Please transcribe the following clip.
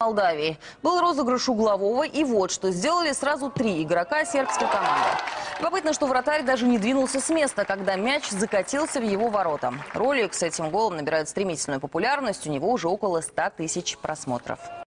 Молдавии. Был розыгрыш углового, и вот что сделали сразу 3 игрока сербской команды. Любопытно, что вратарь даже не двинулся с места, когда мяч закатился в его ворота. Ролик с этим голом набирает стремительную популярность, у него уже около 100 000 просмотров.